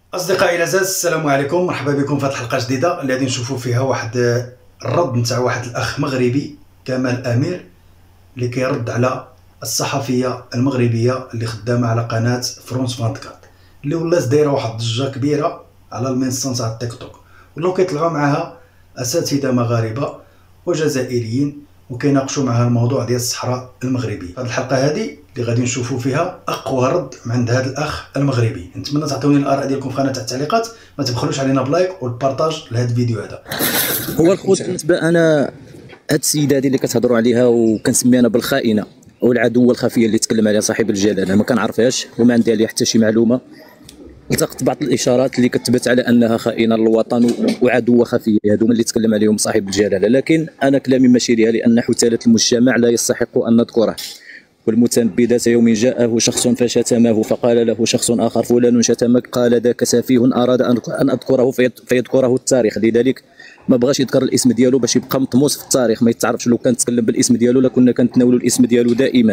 أصدقائي الأعزاء، السلام عليكم، مرحبا بكم في هذه الحلقة جديدة اللي غادي نشوفوا فيها واحد الرد نتاع واحد الأخ مغربي كمال أمير اللي كيرد على الصحفية المغربية اللي خدامة على قناة فرونس 24 اللي ولات دايرة واحد الضجة كبيرة على المنصة نتاع التيك توك، ولاو كيطلعوا معها أساتذة مغاربة وجزائريين وكيناقشوا معها الموضوع ديال الصحراء المغربية. هذه الحلقة هذه اللي غادي نشوفوا فيها اقوى رد من عند هذا الاخ المغربي. نتمنى تعطوني الاراء ديالكم في قناه التعليقات، ما تبخلوش علينا بلايك والبارطاج لهذا الفيديو هذا. هو الخوت بالنسبه انا هاد السيده هذه اللي كتهضروا عليها وكنسميها انا بالخائنه والعدوه الخفيه اللي تكلم عليها صاحب الجلاله، انا ما كنعرفهاش وما عندي عليها حتى شي معلومه. التقطت بعض الاشارات اللي كتبت على انها خائنه للوطن وعدوه خفيه، هذوما اللي تكلم عليهم صاحب الجلاله، لكن انا كلامي ماشي ليها لان حثاله المجتمع لا يستحق ان نذكره. والمتنبي ذات يوم جاءه شخص فشتمه فقال له شخص آخر فلان شتمك، قال ذاك سفيه أراد أن أذكره فيذكره التاريخ، لذلك ما بغاش يذكر الاسم ديالو باش يبقى مطموس في التاريخ ما يتعرفش. لو كان تكلم بالاسم ديالو لكنا كنتناولوا الاسم ديالو دائما.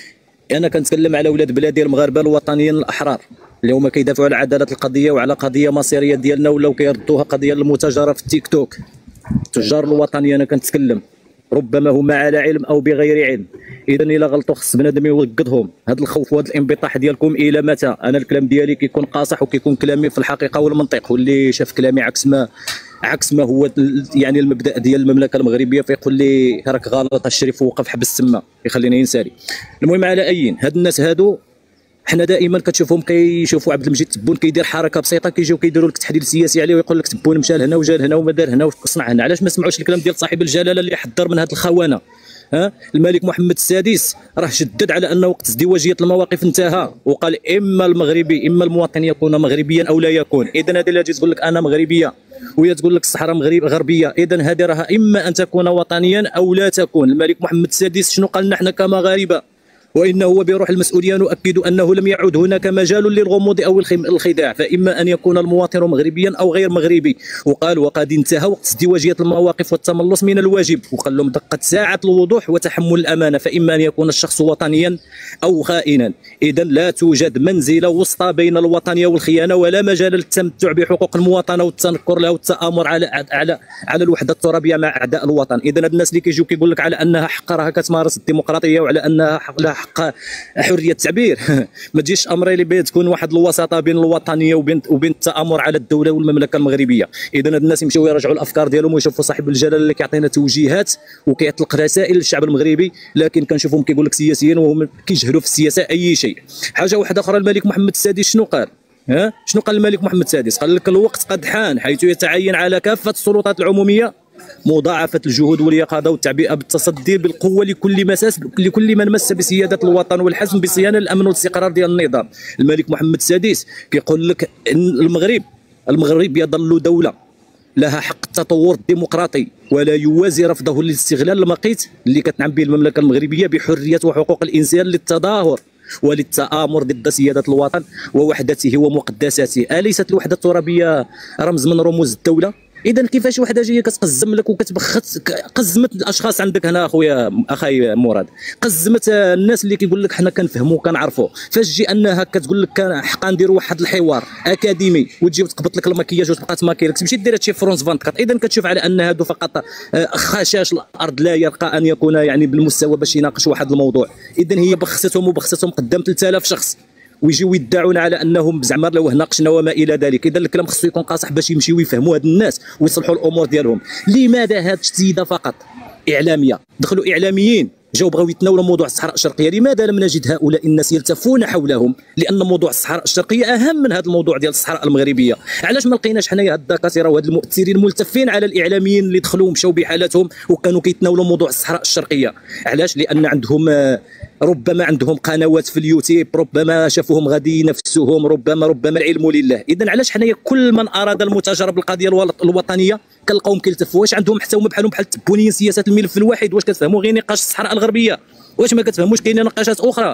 انا كنتكلم على ولاد بلادي المغاربه الوطنيين الاحرار اللي هما كيدافعوا على عداله القضيه وعلى قضيه مصيريه ديالنا، ولاو كيردوها قضيه المتاجره في التيك توك. التجار الوطنيين انا كنتكلم ربما هما على علم او بغير علم، اذا الا غلطوا خص بنادم يوقظهم. هذا الخوف وهذا الانبطاح ديالكم الى متى؟ انا الكلام ديالي كيكون قاصح وكيكون كلامي في الحقيقه والمنطق، واللي شاف كلامي عكس ما هو يعني المبدا ديال المملكه المغربيه فيقول لي راك غلط الشريف وقف حبس تما يخليني ينسالي. المهم على اي هاد الناس هادو حنا دائما كتشوفهم كيشوفوا عبد المجيد تبون كيدير حركه بسيطه كيجيو كيديروا لك تحليل سياسي عليه ويقول لك تبون مشى لهنا وجا لهنا وما دار هنا وصنع هنا. علاش ما سمعوش الكلام ديال صاحب الجلاله اللي حذر من هاد الخونه؟ الملك محمد السادس راه شدد على ان وقت ازدواجيه المواقف انتهى، وقال اما المغربي اما المواطن يكون مغربيا او لا يكون. اذا هذه اللي تقول لك انا مغربيه وهي تقول لك الصحراء غربيه، اذا هذه راها اما ان تكون وطنيا او لا تكون. الملك محمد السادس شنو قال لنا حنا كمغاربه؟ وإنه وبروح المسؤولية نؤكد أنه لم يعد هناك مجال للغموض أو الخداع، فإما أن يكون المواطن مغربيا أو غير مغربي. وقال وقد انتهى وقت ازدواجية المواقف والتملص من الواجب، وقال لهم دقت ساعة الوضوح وتحمل الأمانة، فإما أن يكون الشخص وطنيا أو خائنا. إذا لا توجد منزلة وسطى بين الوطنية والخيانة، ولا مجال للتمتع بحقوق المواطنة والتنكر لها والتآمر على الوحدة الترابية مع أعداء الوطن. إذا الناس اللي كيجيو كيقول لك على أنها حق راها كتمارس الديمقراطية وعلى أنها لها حق حريه التعبير ما تجيش امري لي تكون واحد الوساطه بين الوطنيه وبين التامر على الدوله والمملكه المغربيه. اذا هاد الناس يمشيو يراجعوا الافكار ديالهم ويشوفوا صاحب الجلاله اللي كيعطينا توجيهات وكيطلق رسائل للشعب المغربي، لكن كنشوفهم كيقول لك سياسيين وهم كيجهلوا في السياسه اي شيء. حاجه واحده اخرى، الملك محمد السادس شنو قال؟ شنو قال الملك محمد السادس؟ قال لك الوقت قد حان حيث يتعين على كافه السلطات العموميه مضاعفة الجهود واليقظة والتعبئة بالتصدي بالقوة لكل من مس بسيادة الوطن والحزم بصيانة الأمن والاستقرار ديال النظام. الملك محمد السادس كيقول لك إن المغرب يظل دولة لها حق التطور الديمقراطي، ولا يوازي رفضه للاستغلال المقيت اللي كتنعم به المملكة المغربية بحرية وحقوق الإنسان للتظاهر وللتآمر ضد سيادة الوطن ووحدته ومقدساته. أليست الوحدة الترابية رمز من رموز الدولة؟ اذا كيفاش وحده جايه كتقزم لك قزمت الاشخاص عندك هنا اخي مراد، قزمت الناس اللي كيقول لك حنا كنفهموا وكنعرفوا. فاش تجي انها كتقول لك حقا نديروا واحد الحوار اكاديمي وتجي وتقبط لك المكياج وتبقى تماكي لك تمشي دير هادشي في فرونس 24، اذا كتشوف على ان هادو فقط خشاش الارض لا يرقى ان يكون يعني بالمستوى باش يناقش واحد الموضوع. اذا هي بخستهم قدام 3000 شخص ويجيو يدعون على انهم زعما لو ناقشنا وما الى ذلك. اذا الكلام خصو يكون قاصح باش يمشيو يفهموا هاد الناس ويصلحوا الامور ديالهم. لماذا هاد السيده فقط اعلاميه دخلوا اعلاميين جاو بغاو يتناولوا موضوع الصحراء الشرقيه؟ لماذا لم نجد هؤلاء الناس يلتفون حولهم؟ لان موضوع الصحراء الشرقيه اهم من هذا الموضوع ديال الصحراء المغربيه. علاش ما لقيناش حنايا هاد الدكاتره وهاد المؤثرين ملتفين على الاعلاميين اللي دخلوا ومشاو بحالتهم وكانوا كيتناولوا موضوع الصحراء الشرقيه؟ علاش؟ لان عندهم ربما عندهم قنوات في اليوتيوب، ربما شافوهم غادي ينافسوهم، ربما العلم لله. اذا علاش حنايا كل من اراد المتاجره بالقضيه الوطنيه كنلقاوهم كيلتفوا؟ واش عندهم حتى هما بحالهم بحال التبونيين سياسه الملف الواحد؟ واش كتفهموا غير نقاش الصحراء الغربيه؟ واش ما كتفهموش كاينين نقاشات اخرى؟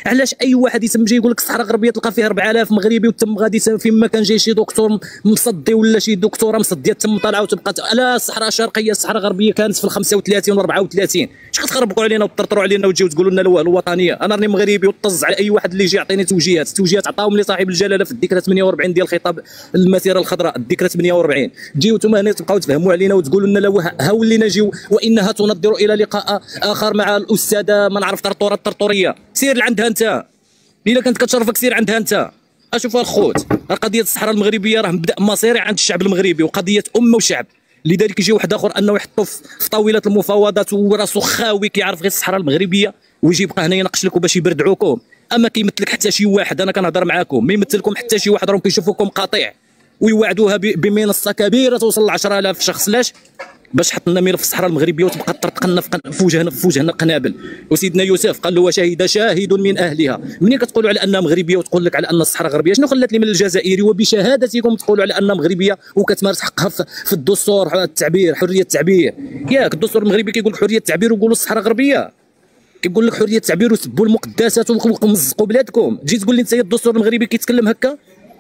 علاش اي واحد يسمى يقول لك الصحراء الغربيه تلقى فيها 4000 مغربي وتم غادي فيما كان جاي شي دكتور مصدي ولا شي دكتوره مصديه تم طالعه وتبقى لا الصحراء الشرقيه الصحراء الغربيه كانت في ال 35 و 34. اش كتخربقوا علينا وتطرطروا علينا وتجيو تقولوا لنا الوطنيه؟ انا راني مغربي وطز على اي واحد اللي يجي يعطيني توجيهات عطاهم لي صاحب الجلاله في الذكرى 48 ديال خطاب المسيره الخضراء الذكرى 48. تجيو نتوما هنا تبقاو تفهموا علينا وتقولوا لنا لا ها ولينا نجيو وانها تنظر الى لقاء اخر مع الاستاذه ما نعرف طرطوره الطرطوريه. سير لعندها انت الا كانت كتشرفك سير عندها انت. اشوفوا الخوت قضيه الصحراء المغربيه راه مبدا مصيري عند الشعب المغربي وقضيه امه وشعب. لذلك يجي واحد اخر انه يحطوا في طاوله المفاوضات وراسو خاوي كيعرف غير الصحراء المغربيه ويجي يبقى هنا يناقش لكم باش يبردعوكم. اما كيمثلك حتى شي واحد، انا كنهضر معاكم ما يمثلكم حتى شي واحد، راهم كيشوفوكم قطيع ويوعدوها بمنصه كبيره توصل ل 10,000 شخص. لاش؟ باش حط لنا ملف الصحراء المغربيه وتبقى تطرطق لنا في وجهنا قنابل. وسيدنا يوسف قال له وشهد شاهد من اهلها. منين كتقولوا على انها مغربيه وتقول لك على ان الصحراء غربيه؟ شنو خلات لي من الجزائري وبشهادتكم تقولوا على انها مغربيه وكتمارس حقها في الدستور التعبير حريه التعبير؟ ياك الدستور المغربي كيقول لك حريه التعبير ويقولوا الصحراء غربيه، كيقول لك حريه التعبير وسبوا المقدسات ومزقوا بلادكم. تجي تقول لي انت الدستور المغربي كيتكلم هكا؟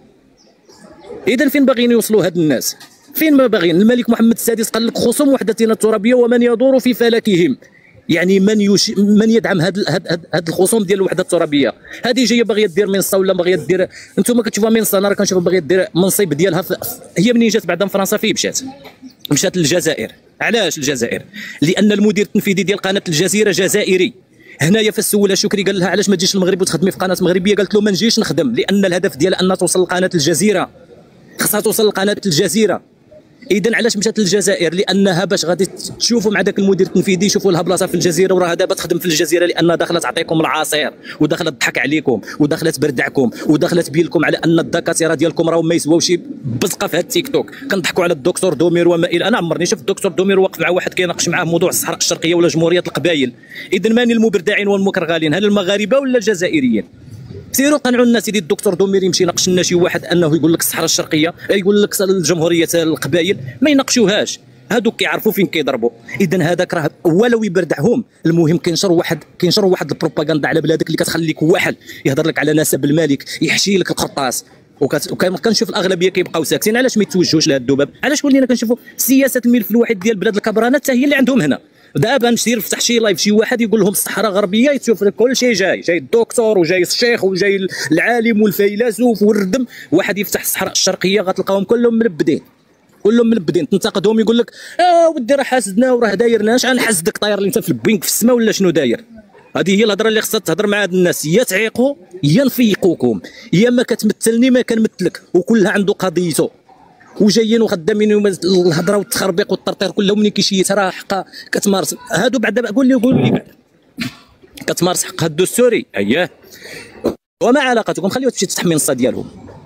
اذا فين باغيين يوصلوا هاد الناس؟ فين ما باغيين؟ الملك محمد السادس قال لك خصوم وحدتنا الترابيه ومن يدور في فلكهم، يعني من يدعم هاد الخصوم ديال الوحده الترابيه. هذه جايه باغيه دير منصه ولا باغيه دير، انتم كتشوفوها منصه، انا راه كنشوفها باغيه دير منصب ديالها هي منين جات بعدا من فرنسا فين مشات للجزائر. علاش الجزائر؟ لان المدير التنفيذي ديال قناه الجزيره جزائري. هنايا فالسولة شكري قال لها علاش ما تجيش المغرب وتخدمي في قناه مغربيه؟ قالت له ما نجيش نخدم لان الهدف ديالها انها توصل لقناه الجزيره، خاصها توصل لقناه الجزيره. اذا علاش مشات للجزائر؟ لانها باش غادي تشوفوا مع ذاك المدير التنفيذي يشوفوا لها بلاصه في الجزيره، وراها دابا تخدم في الجزيره لانها داخله تعطيكم العصير وداخله تضحك عليكم وداخله تبردعكم وداخله تبين لكم على ان الدكاتره ديالكم راهم ما يسواوش بزقه في هذا التيك توك. كنضحكوا على الدكتور دومير وما الى، انا عمرني شفت الدكتور دومير واقف مع واحد كيناقش معاه موضوع الصحراء الشرقيه ولا جمهوريه القبائل. اذا ماني المبردعين والمكرغالين؟ هل المغاربه ولا الجزائريين؟ سيروا قنعوا الناس. سيدي الدكتور دوميري يمشي يناقش لنا شي واحد انه يقول لك الصحراء الشرقيه، يقول لك الجمهوريه القبائل، ما يناقشوهاش. هادوك كيعرفوا فين كيضربوا. اذا هذاك راه ولو يبردعهم، المهم كينشروا واحد البروباغندا على بلادك اللي كتخليك واحد يهضر لك على نسب الملك، يحشي لك القرطاس. وكنشوف الاغلبيه كيبقاو ساكتين. علاش ما يتوجهوش لهاد الذباب؟ علاش ولينا كنشوفوا سياسه الملف الواحد ديال بلاد الكبرانات حتى هي اللي عندهم هنا؟ دابا نسير نفتح شي لايف شي واحد يقول لهم الصحراء غربيه، يتشوف لك كل شيء جاي الدكتور وجاي الشيخ وجاي العالم والفيلسوف والردم. واحد يفتح الصحراء الشرقيه غتلقاهم كلهم ملبدين تنتقدهم، يقول لك ودي راه حاسدنا وراه دايرنا. اش غنحسدك؟ طاير لي انت في البوينك في السماء ولا شنو داير؟ هذه هي الهضره اللي خصها تهضر مع هاد الناس، يا تعيقوا يا نفيقوكم، يا ما كتمثلني ما كنمثلك، وكلها عنده قضيته. وجايين وخدامين الهضره والتخربيق والطرطير كلهم ملي كيشيت راه حقا كتمارس. هادو بعد قول لي بعد كتمارس حقها الدستوري. اييه، وما علاقتكم؟ خليوها تمشي تفتح منصه ديالهم،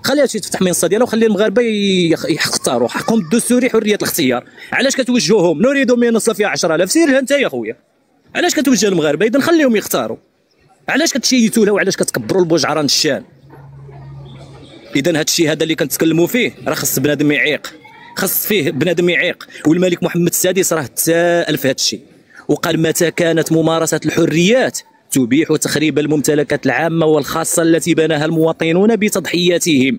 وخلي المغاربه يختاروا حقهم الدستوري حريه الاختيار. علاش كتوجهوهم؟ نريد منصه فيها 10,000. سير لها انت يا خويا، علاش كتوجه المغاربه؟ اذا خليهم يختاروا. علاش كتشيتوا له وعلاش كتكبروا البوجعران الشان؟ اذا هذا الشيء هذا اللي كنتكلموا فيه راه خص بنادم يعيق، والملك محمد السادس راه تساءل في هذا الشيء وقال متى كانت ممارسه الحريات تبيح تخريب الممتلكات العامه والخاصه التي بناها المواطنون بتضحياتهم.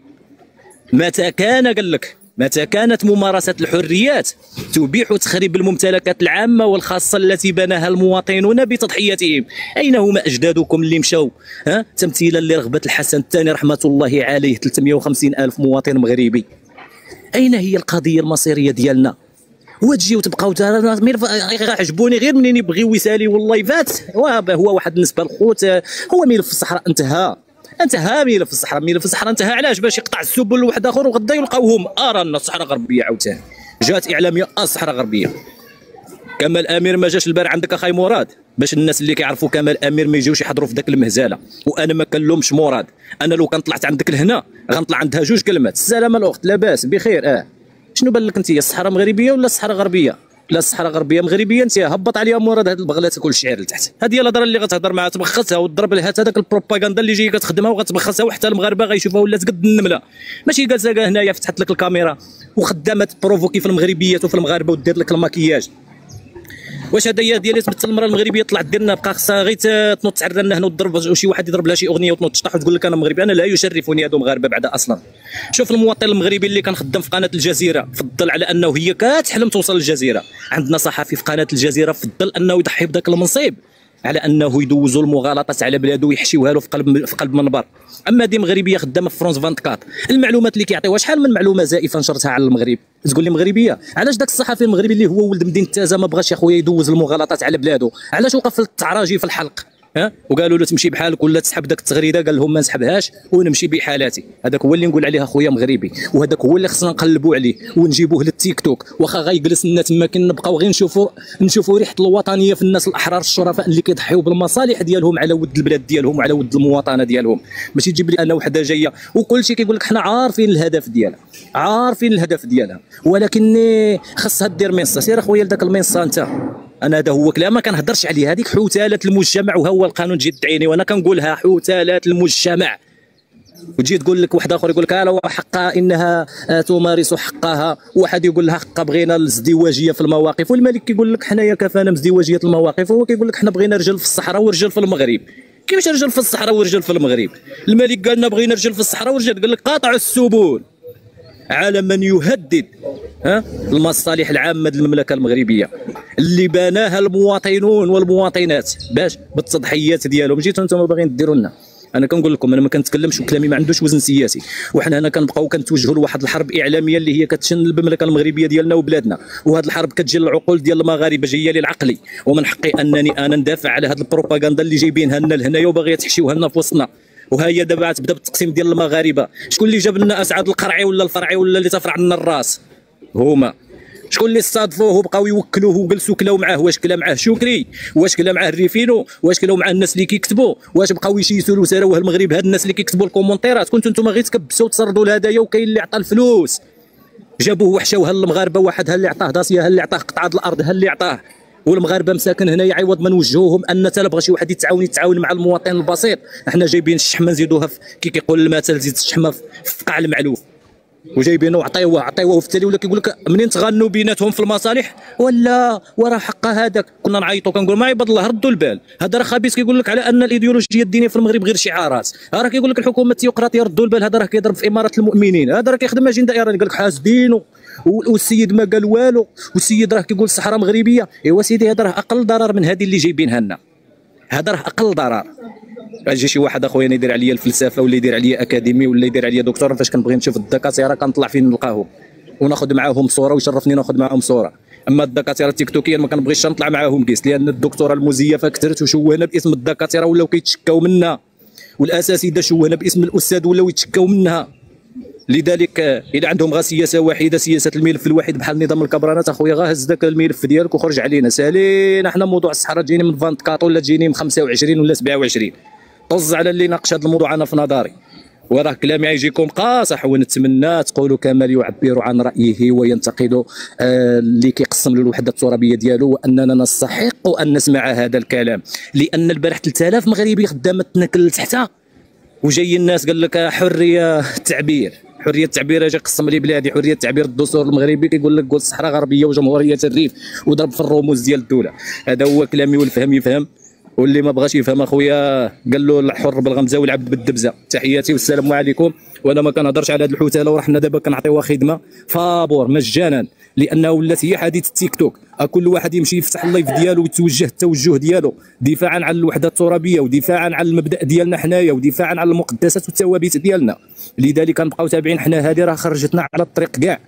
متى كانت ممارسة الحريات تبيح تخريب الممتلكات العامة والخاصة التي بناها المواطنون بتضحياتهم. أين هما أجدادكم اللي مشاو تمثيلا لرغبة الحسن الثاني رحمة الله عليه 350 ألف مواطن مغربي؟ أين هي القضية المصيرية ديالنا؟ وتجيو تبقاو عجبوني غير منين يبغيو يساليو اللايفات. هو واحد بالنسبة للخوت هو ملف الصحراء انتهى ملف الصحراء انتهى. علاش؟ باش يقطع السبل لواحد اخر وغدا يلقاوهم رانا الصحراء غربيه. عاوتاني جات اعلاميه الصحراء غربيه. كمال امير ما جاش البارح عندك اخاي مراد، باش الناس اللي كيعرفوا كمال امير ما يجيوش يحضروا في ذاك المهزله. وانا ما كنلومش مراد، انا لو كان طلعت عندك لهنا غنطلع عندها جوج كلمات: السلامه الاخت، لاباس بخير. شنو بان لك انت، الصحراء مغربيه ولا الصحراء غربيه؟ لا الصحراء غربيه مغربيه. انت هبط عليها مراد هاد البغله تاكل الشعير لتحت. هذه هي الهضره اللي غتهضر معها، تبخسها وتضرب لها هذاك البروباغندا اللي جايه كتخدمها وغتبخسها وحتى المغاربه غيشوفوها ولات قد النمله. ماشي جالسه هنايا فتحت لك الكاميرا وخدامه تبروفوكي في المغربيات وفي المغاربه ودير لك الماكياج. واش هذايا ديالي تمثل المراه المغربيه طلعت دير لنا بقى خصها غير تنوض تعرى لنا هنا وتضرب وشي واحد يضرب لها شي اغنيه وتنوض تشطح وتقول لك انا مغربي. انا لا يشرفني هادو مغاربه بعدا اصلا. شوف المواطن المغربي اللي كان خدام في قناه الجزيره فضل على انه هي كتحلم توصل للجزيره. عندنا صحفي في قناه الجزيره فضل انه يضحي بداك المنصب على انه يدوزوا المغالطات على بلادو ويحشيوها له في قلب منبر. اما دي مغربيه خدامه في فرونس 24 المعلومات اللي كيعطيوها شحال من معلومه زائفه نشرتها على المغرب تقول لي مغربيه. علاش داك الصحفي المغربي اللي هو ولد مدينه تازه ما بغاش يا خويا يدوز المغالطات على بلادو؟ علاش وقف في التعراجي في الحلق وقالوا له تمشي بحالك ولا تسحب داك التغريده؟ قال لهم ما نسحبهاش ونمشي بحالاتي. هذاك هو اللي نقول عليه اخويا مغربي، وهذاك هو اللي خصنا نقلبوا عليه ونجيبوه للتيك توك. واخا غيجلس لنا تما كنبقاو غير نشوفوا ريحه الوطنيه في الناس الاحرار الشرفاء اللي كيضحيوا بالمصالح ديالهم على ود البلاد ديالهم وعلى ود المواطنه ديالهم. ماشي تجيب لي انا وحده جايه وكل شيء كيقول لك حنا عارفين الهدف ديالها ولكن خاصها دير مينصه. سير اخويا لذاك المينصه انت. انا هذا هو كلام ما كنهضرش عليه. هذيك حوتالات المجتمع وهو القانون تجي تعيني وانا كنقولها حوتالات المجتمع. وتجي تقول لك واحد اخر يقول لك لا حقها انها تمارس حقها، واحد يقول لها حقها بغينا الازدواجيه في المواقف، والملك كيقول لك حنايا كفانا بازدواجيه المواقف، وهو كيقول لك حنا بغينا رجال في الصحراء ورجال في المغرب. كيفاش رجال في الصحراء ورجال في المغرب؟ الملك قال لنا بغينا رجال في الصحراء ورجال، قال لك قاطع السبل على من يهدد المصالح العامه للمملكه المغربيه اللي بناها المواطنون والمواطنات باش بالتضحيات ديالهم. جيتوا انتم باغيين ديروا لنا. انا كنقول لكم انا ما كنتكلمش وكلامي ما عندوش وزن سياسي، وحنا هنا كنبقاو كنتوجهوا لواحد الحرب اعلاميه اللي هي كتشن المملكه المغربيه ديالنا وبلادنا، وهذه الحرب كتجي للعقول ديال المغاربه جايه لي العقلي، ومن حقي انني انا ندافع على هذه البروباغندا اللي جايبينها لنا لهنايا وباغيه تحشيوها لنا في وسطنا. وها هي دابا تبدا بالتقسيم ديال المغاربه. شكون اللي جاب لنا اسعد القرعي ولا الفرعي ولا اللي تفرع لنا الراس؟ هما. شكون اللي استضافوه وبقاو يوكلوه وجلسوا كلاو معاه؟ واش كلا معاه شكري؟ واش كلا معاه الريفينو؟ واش كلاو مع الناس اللي كيكتبوا؟ واش بقاو يشيسوا له سراوه المغرب هاد الناس اللي كيكتبوا الكومونتيرات؟ كنتوا نتوما غير تكبسوا وتصردوا لهدايا، وكاين اللي عطى الفلوس جابوه وحشاوها للمغاربه، واحد ها اللي عطاه داسيه، ها اللي عطاه قطعه الارض، ها اللي عطاه، والمغاربه مساكن هنايا عوض ما نوجهوهم ان حتى بغى شي واحد يتعاون مع المواطن البسيط، حنا جايبين الشحمه نزيدوها كي كيقول المثل زيد الشحمه في قاع المعلوف، وجايبينه وعطيوه في التالي ولا كيقول لك منين تغنوا بيناتهم في المصالح ولا وراه حقه. هذاك كنا نعيطوا كنقول ما عباد الله ردوا البال، هذا راه خبيث كيقول لك على ان الايديولوجيه الدينيه في المغرب غير شعارات، راه كيقول لك الحكومه التيوقراطيه ردوا البال، هذا راه كيضرب في اماره المؤمنين، هذا راه كيخدم اجنده ايرانيه، قال لك حاسدينه والسيد ما قال والو، والسيد راه كيقول الصحراء مغربيه. ايوا سيدي هذا راه اقل ضرر من هذه اللي جايبينها لنا، هذا راه اقل ضرر. يجي شي واحد اخويا يدير عليا الفلسفه ولا يدير عليا اكاديمي ولا يدير عليا دكتور، فاش كنبغي نشوف الدكاتره كنطلع فين نلقاهم وناخذ معاهم صوره ويشرفني ناخذ معاهم صوره. اما الدكاتره التيكتوكيين ما كنبغيش نطلع معاهم كيس، لان الدكتوره المزيفه كثرت وشوهنا باسم الدكاتره ولاو كيتشكاو منها، والاساتذه شوهنا باسم الاستاذ ولاو يتشكاو منها. لذلك الى عندهم غير سياسه واحده، سياسه الملف الواحد بحال نظام الكبرانات، اخويا غير هز ذاك الملف ديالك وخرج علينا سالينا. حنا موضوع الصحراء تجيني من 24 ولا تجيني من 25 ولا 27، طز على اللي ناقش هذا الموضوع انا في نظري. وراه كلامي يجيكم قاصح، ونتمنى تقولوا كمال يعبر عن رايه وينتقد اللي كيقسم له الوحده الترابيه ديالو، واننا نستحق ان نسمع هذا الكلام، لان البارح 3000 مغربي خدامه تنكل تحتها، وجاي الناس قال لك حريه التعبير، حريه التعبير اجي قسم لي بلادي، حريه التعبير الدستور المغربي كيقول لك قول الصحراء غربيه وجمهوريه الريف وضرب في الرموز ديال الدوله. هذا هو كلامي، والفهم يفهم، واللي ما بغاش يفهم اخويا قال له الحر بالغمزه والعبد بالدبزه. تحياتي والسلام عليكم. وانا ما كنهضرش على هذه الحوتاله، ورحنا دابا كنعطيوها خدمه فابور مجانا، لانه ولات هي حديث التيك توك، كل واحد يمشي يفتح اللايف ديالو ويتوجه التوجه ديالو دفاعا عن الوحده الترابيه ودفاعا عن المبدا ديالنا حنايا ودفاعا عن المقدسات والثوابت ديالنا. لذلك كنبقاو تابعين حنا. هذه راه خرجتنا على الطريق كاع،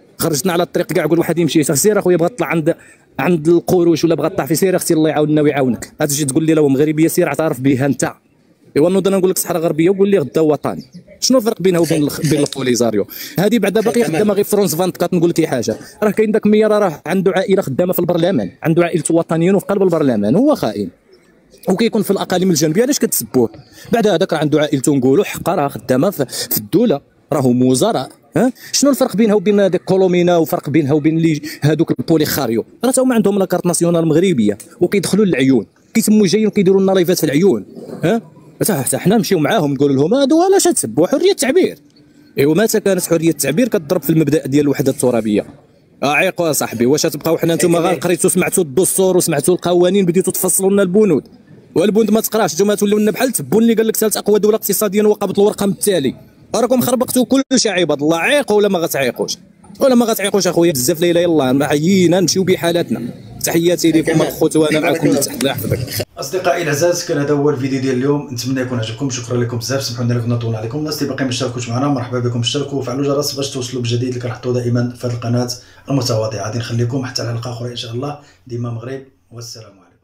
كل واحد يمشي سير اخويا بغا طلع عند القروش ولا بغا طلع في سير اختي الله يعاوننا ويعاونك، تجي تقول لي لو مغربيه سير اعترف بها انت. ايوا نوض انا نقول لك صحراء غربيه وقول لي غدا وطني. شنو الفرق بينها وبين البوليزاريو؟ هذه بعدا باقي خدامه غير فرونس 24. نقول لك حاجه، راه كاين داك ميار راه عنده عائله خدامه في البرلمان، عنده عائله وطنيين وفي قلب البرلمان، هو خائن وكيكون في الاقاليم الجنوبيه. علاش كتسبوه؟ بعد هذاك راه عنده عائلته نقولوا حقا راه خدامه في الدوله، راهم وزراء. شنو الفرق بينها وبين ديك كولومينا، وفرق بينها وبين اللي هذوك البوليخاريو؟ راه تا هما عندهم لاكارت ناسيونال مغربيه وكيدخلوا للعيون، كيتموا جايين وكيديروا لنا لايفات في العيون. حتى حنا نمشيو معاهم نقول لهم هادو علاش تسبوا حريه التعبير؟ ايوا متى كانت حريه التعبير كتضرب في المبدا ديال الوحده الترابيه؟ عيقوا صاحبي. واش تبقاو حنا نتوما غير قريتوا سمعتوا الدستور وسمعتوا القوانين بديتوا تفصلوا لنا البنود، والبنود ما تقراش. نتوما توليو لنا بحال تبون اللي قال لك ثالث اقوى دوله اقتصاديا وقبض الورقم التالي. راكم خربقتوا كل شيء عباد الله. عيقوا ولا ما غتعيقوش؟ ولا ما غتعيقوش اخويا؟ بزاف لا اله الا الله، معينا نمشيو بحالاتنا. تحياتي لكم الخوت وانا معكم لتحت. الله يحفظك. اصدقائي الاعزاء، كان هذا هو الفيديو ديال اليوم، نتمنى يكون عجبكم. شكرا لكم بزاف، سمحوا لنا كنا طولنا عليكم. الناس اللي باقيين ما اشتركوش معنا مرحبا بكم، اشتركوا وفعلوا الجرس باش توصلوا بالجديد اللي كنحطوا دائما في هذه القناه المتواضعه. غادي نخليكم حتى الحلقه اخرى ان شاء الله. ديما مغرب، والسلام عليكم.